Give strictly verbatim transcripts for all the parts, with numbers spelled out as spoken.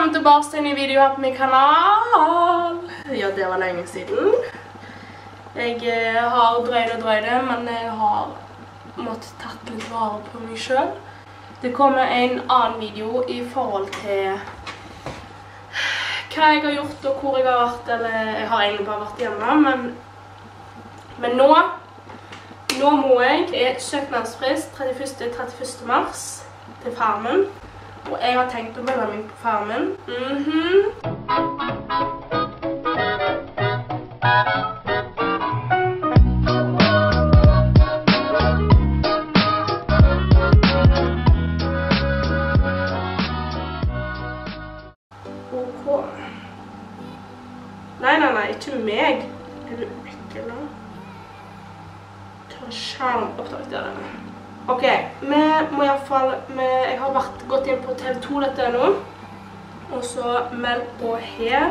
Velkommen tilbake til en ny video her på min kanal. Ja, det var lenge siden. Jeg har drøyd og drøyd, men jeg har måttet tatt litt vare på meg selv. Det kommer en annen video i forhold til hva jeg har gjort og hvor jeg har vært, eller jeg har egentlig bare vært hjemme, men, men nå, nå må jeg, det er søknadsfrist trettiførste til trettiførste mars til Farmen. Og jeg har tenkt å melde meg på Farmen. Mhm. Ok. Nei, nei, nei, ikke meg. Er du ekkel da? Ta skjermopptak der denne. Ok, vi må i hvert fall, vi, jeg har vært, gått inn på T V to dette nå, og så meld på her.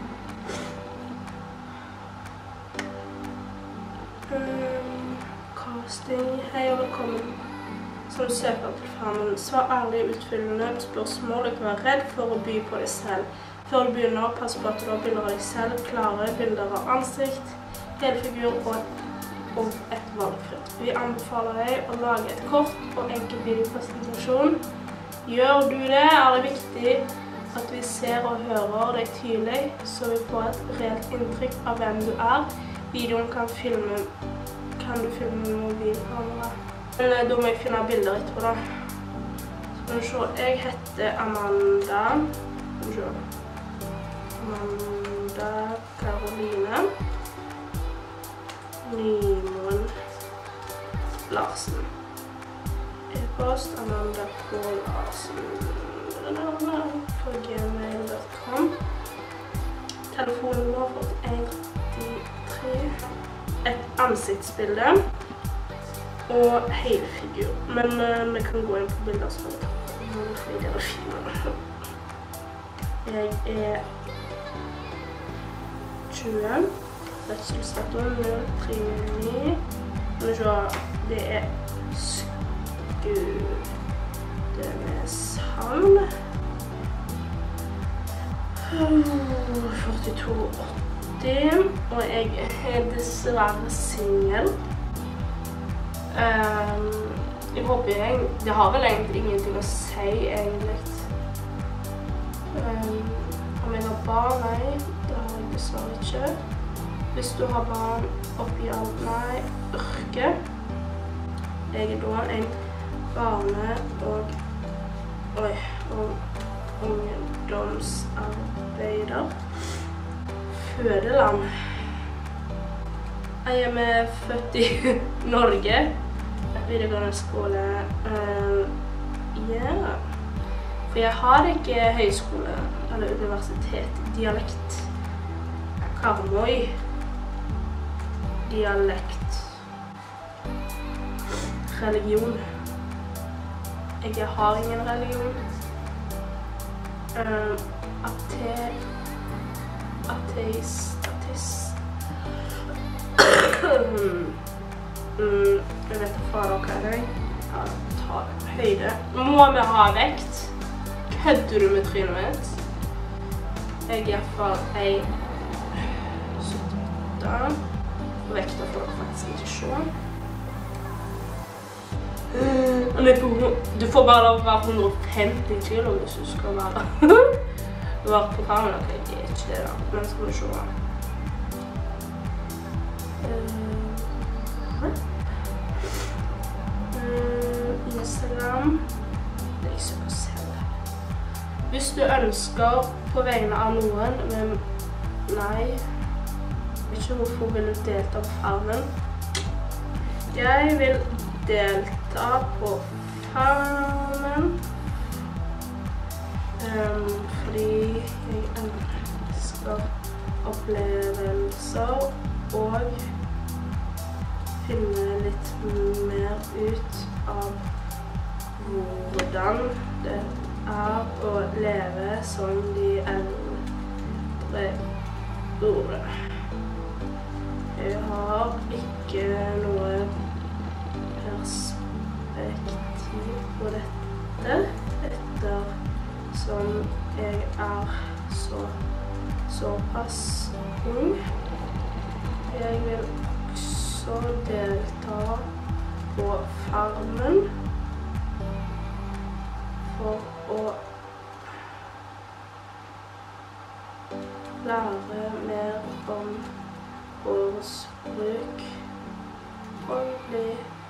Um, casting, hei og velkommen. Som søker til Farmen, svar ærlig utfyllende spørsmål, ikke være redd for å by på deg selv. Før du begynner, pass på at du har bilder av deg selv, klare bilder av ansikt, helfigur og et og et valgfritt. Vi anbefaler deg å lage et kort og enkel videopresentasjon. Gjør du det, er det viktig at vi ser og hører deg tydelig, så vi får et reelt inntrykk av hvem du er. Videoen kan, filme, kan du filme med mobilkamera. Men da må jeg finne bilder etterpå da. Skal vi se, jeg heter Amanda. Skal vi se. Amanda Caroline. Nymoen Larsen. E-post Amanda K. Larsen på gmail punktum com. Telefonnummer for en tre. Et ansiktsbilde og helfigur. Men uh, vi kan gå inn på bilder som vi tar fordi det er fine. Jeg er tjue. Fødselsdato null tre ni. Det er Skudeneshavn. førtito åtti. Og jeg er dessverre single. Um, jeg håper jeg, det har vel egentlig ingenting å si egentlig. Um, om jeg har barn, nei, det har jeg dessverre ikke. Hvis du har barn oppi alt, nei, yrke. Jeg er da en barne- og, oi, og ungdomsarbeider. Fødeland. Jeg er født i Norge. Videregående skole. Uh, ja. For jeg har ikke høyskole eller universitet. Dialekt. Karmøy. Dialekt. Religion. Jeg har ingen religion. Uh, ate... Ateist... Ateist... mm, jeg vet ikke hva dere er. Ja, ta høyde. Må vi ha vekt? Kødder du med trynet mitt? Jeg er i hvert fall en syttiåtte. Vekta får dere faktisk ikke se. Du får bare lov å være hundre og femti kilo hvis du skal være Du har vært på Farmen, ok, jeg er ikke det da, men skal vi se. Instagram. Det er ikke så å se det. Hvis du ønsker på vegne av noen, men nei, ikke hvorfor vil du delta på Farmen. Jeg vil delta på Farmen um, fordi jeg ønsker opplevelser og finne litt mer ut av hvordan det er å leve som de eldre borde. Jeg har ikke noe perspektiv på dette, etter som jeg er så, såpass ung. Jeg vil også delta på Farmen for å lære mer om hårsbruk og bli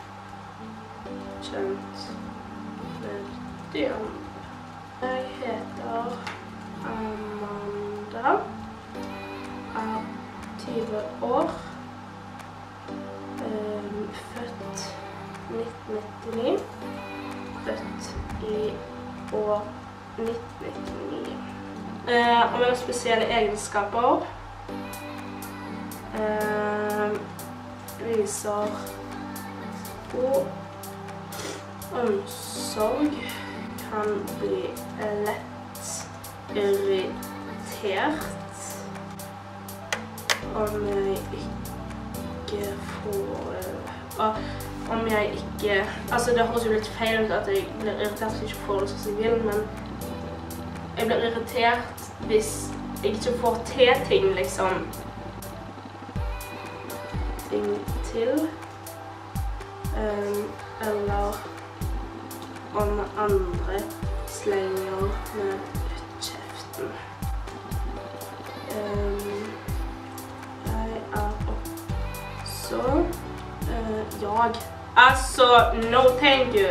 kjent med de andre. Jeg heter Amanda, er tyve år, født nitten nittini, født i år nitten nittini. Uh, om jeg har spesielle egenskaper, uh, viser god omsorg, kan bli lett irritert om jeg ikke får, uh, om jeg ikke, altså det høres jo litt feil ut at jeg blir irritert hvis jeg ikke får det sånn som jeg vil, men jeg blir irritert hvis jeg ikke får til ting, liksom. Ting til. Um, eller om andre slenger med kjeften. Um, jeg er også uh, jag. Altså, no thank you.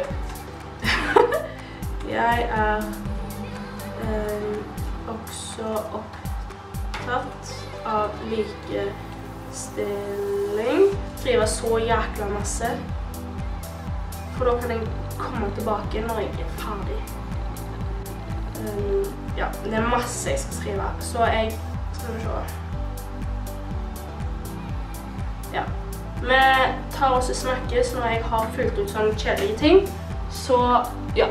Jeg er Um, også opptatt av likestilling. Skriver så jækla masse. For da kan jeg komme tilbake når jeg er ferdig. Um, ja, det er masse jeg skal skrive. Så jeg skal vi se. Ja. Vi tar oss og snakkes når jeg har fulgt ut sånne kjedelige ting. Så ja.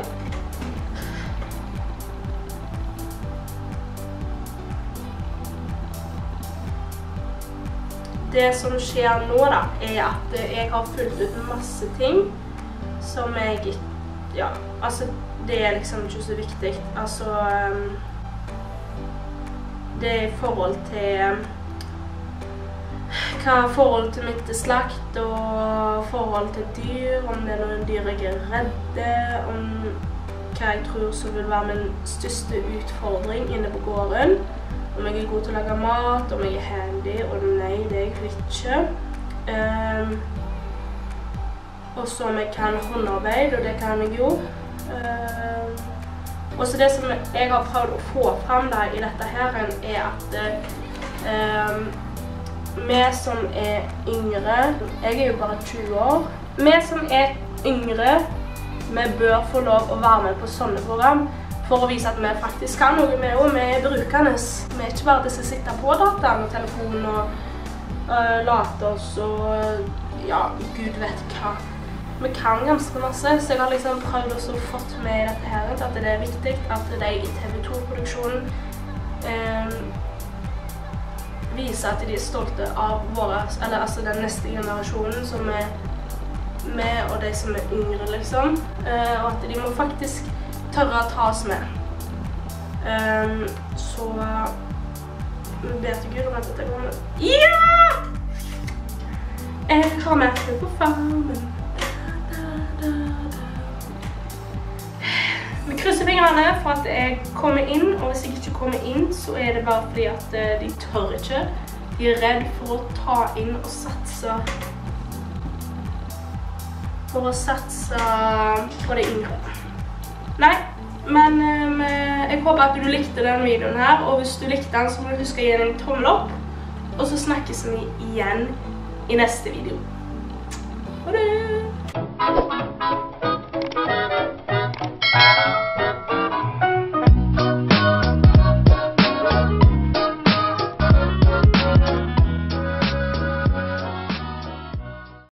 Det som skjer nå da, er at jeg har fulgt ut masse ting som jeg, ja, altså det er liksom ikke så viktig. Altså, det er i forhold til, hva er forhold til mitt slakt og forhold til dyr, om det er noen dyr jeg er redde, om hva jeg tror som vil være min største utfordring inne på gården. Om jeg er god til å lage mat, om jeg er handy, og nei, det er jeg ikke. Um, og så om jeg kan håndarbeid, og det kan jeg jo. Um, og så det som jeg har prøvd å få frem da i dette her, er at um, vi som er yngre, jeg er jo bare tjue år, vi som er yngre, vi bør få lov å være med på sånne program, for å vise at vi faktisk kan noe med, og vi er brukende. Vi er ikke bare de som sitter på dataen og telefonen og uh, later oss og ja, Gud vet hva. Vi kan ganske masse, så jeg har liksom prøvd å få med i dette her, at det er viktig at de i T V to-produksjonen um, viser at de er stolte av våre, eller altså den neste generasjonen som er med, og de som er yngre liksom, uh, og at de må faktisk tørre å ta oss med. Um, så vi ber til Gud om at dette går med. Ja! Jeg har med til på Farmen. Da, da, da, da. Vi krysser fingrene for at jeg kommer inn, og hvis jeg ikke kommer inn, så er det bare fordi at de tør ikke. De er redd for å ta inn og satse for å satse på det yngre. Nei, men um, jeg håper at du likte denne videoen her, og hvis du likte den så må du huske å gi den en tommel opp, og så snakkes vi igjen i neste video. Ha det!